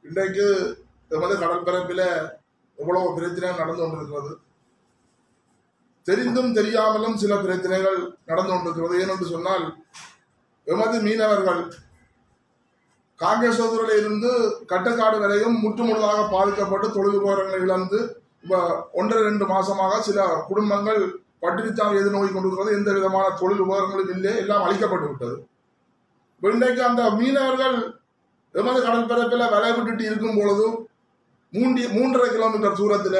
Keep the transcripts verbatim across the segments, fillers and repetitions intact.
இன்றைக்கு எமது கடற்பரப்பில் எவ்வளவு பிரச்சனைகள் நடந்து கொண்டிருக்கிறது. தெரிந்தும் தெரியாமலும் சில பிரச்சனைகள் நடந்து கொண்டிருக்கிறது. ஏனென்று சொன்னால், எமது மீனவர்கள் காங்கேசதுறையில் இருந்து கட்டக்காடு வரையும் முற்றுமுழுதாக பாதிக்கப்பட்டு தொழில் உபகரணங்களை இழந்து இப்போ ஒன்றரை ரெண்டு மாசமாக சில குடும்பங்கள் பட்டினிச்சாவை எதிர்நோக்கி கொண்டிருக்கிறது. எந்த விதமான தொழில் உபகரணங்களும் இல்லை, எல்லாம் அழிக்கப்பட்டு விட்டது. இன்றைக்கு அந்த மீனவர்கள் எமது கடற்பரப்பில் வலை விட்டுட்டு இருக்கும் பொழுது மூன்று மூன்றரை கிலோமீட்டர் தூரத்தில்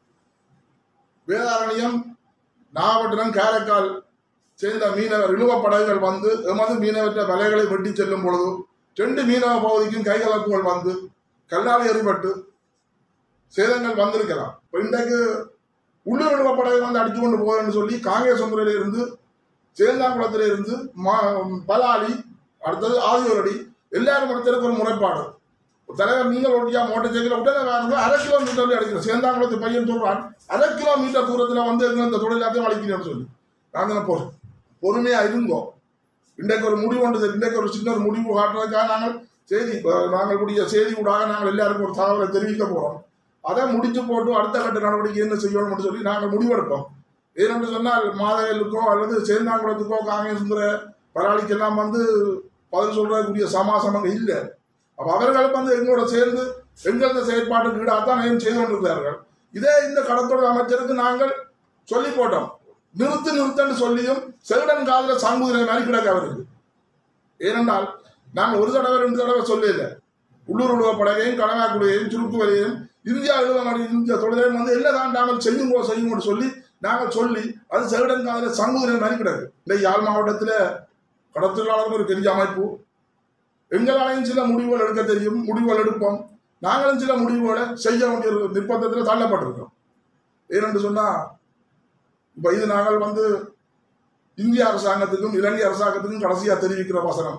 வேதாரண்யம், நாகப்பட்டினம், காரைக்கால் சேர்ந்த மீனவர் இழுவ படகுகள் வந்து எமது மீனவற்ற வலைகளை வெட்டி செல்லும் பொழுது ரெண்டு மீனவ பகுதிக்கும் கைகலப்புகள் வந்து கல்லால் எறிபட்டு சேதங்கள் வந்திருக்கலாம். இப்போ இன்றைக்கு உள்ளூர் இழுவ படகு வந்து அடித்து கொண்டு போகுதுன்னு சொல்லி காங்கேசந்துறையில இருந்து, சேந்தாங்குளத்தில இருந்து, பலாலி, அடுத்தது ஆதியோரடி எல்லாரும் இடத்திற்கு ஒரு முறைப்பாடு. தலைவர் நீங்கள் ஓட்டியா மோட்டர் சைக்கிள் உடனே வேறு அரை கிலோமீட்டர்ல அடிக்கிறோம். சேந்தாங்குளத்து பையன் சொல்றான், அரை கிலோமீட்டர் தூரத்தில் வந்து இந்த தொழிலாத்தையும் அழிக்கிறேன்னு சொல்லி நாங்கள் போ பொறுமையா இருந்தோம். இன்றைக்கு ஒரு முடிவு ஒன்று, இன்றைக்கு ஒரு சின்ன ஒரு முடிவு காட்டுறதுக்காக நாங்கள் செய்தி நாங்கள் கூடிய செய்தி ஊடாக நாங்கள் எல்லாருக்கும் ஒரு தகவலை தெரிவிக்க போறோம். அதை முடிச்சு போட்டு அடுத்த கட்ட நடவடிக்கை என்ன செய்யணும்னு சொல்லி நாங்கள் முடிவெடுப்போம். ஏனென்று சொன்னால், மாதவேலுக்கோ அல்லது சேந்தாங்குளத்துக்கோ காங்கேசுந்தர பராளிக்கெல்லாம் வந்து பதில் சொல்றதுக்குரிய சமாசம் இல்லை. அப்ப அவர்களும் வந்து எங்களோட சேர்ந்து எங்களது செயற்பாட்டுக்கு ஈடாகத்தான் செய்து கொண்டிருக்கிறார்கள். இதே இந்த கடத்தொழில் அமைச்சருக்கு நாங்கள் சொல்லி போட்டோம், நிறுத்து நிறுத்தன்னு சொல்லியும் செல்டன் காதல சாங்குகிற மாதிரி கிடக்க அவருக்கு. ஏனென்றால் நாங்கள் ஒரு தடவை ரெண்டு தடவை சொல்லல, உள்ளூர் உழுவ படகையும் கடனாக்குடியையும் சுருக்கு வலையையும் இந்தியா இழுவ இந்திய தொழிலையும் வந்து எல்லாம் தாண்டாமல் செய்யுங்கோ செய்யுங்கன்னு சொல்லி நாங்கள் சொல்லி அது செல்டன் காதல சாங்குகிற மாதிரி கிடக்கு. இந்த யாழ் மாவட்டத்தில் கடத்தொழிலாளர்கள் ஒரு பெரிய அமைப்பு. எங்களாலையும் சில முடிவுகள் எடுக்க தெரியும், முடிவுகள் எடுப்போம். நாங்களும் சில முடிவுகளை செய்ய வேண்டிய நிர்பந்தத்தில் தள்ளப்பட்டிருக்கோம். ஏனென்று சொன்னா, இப்ப இது நாங்கள் வந்து இந்திய அரசாங்கத்துக்கும் இலங்கை அரசாங்கத்துக்கும் கடைசியா தெரிவிக்கிற வசனம்.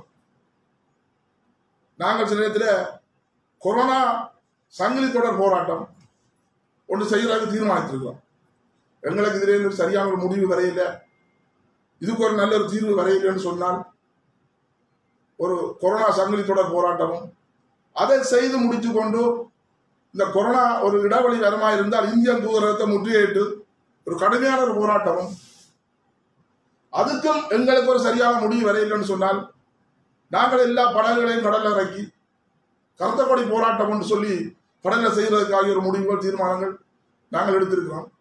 நாங்கள் சில நேரத்தில் கொரோனா சங்கிலி தொடர் போராட்டம் ஒன்று செய்யறதுக்கு தீர்மானித்திருக்கிறோம். எங்களுக்கு இதில் சரியான ஒரு முடிவு வரையில, இதுக்கு ஒரு நல்ல ஒரு தீர்வு வரையில்லைன்னு சொன்னால், ஒரு கொரோனா சங்கிலி தொடர் போராட்டமும் அதை செய்து முடித்து கொண்டு இந்த கொரோனா ஒரு இடைவெளி வரமா இருந்தால் இந்திய தூதரகத்தை முற்றுகையிட்டு ஒரு கடுமையான ஒரு போராட்டமும், அதுக்கும் எங்களுக்கு ஒரு சரியான முடிவு வரையில்லைன்னு சொன்னால் நாங்கள் எல்லா படகுகளையும் கடல்ல இறக்கி கருத்த கொடி போராட்டம் என்று சொல்லி கடல்ல செய்வதற்காக ஒரு முடிவுகள் தீர்மானங்கள் நாங்கள் எடுத்திருக்கிறோம்.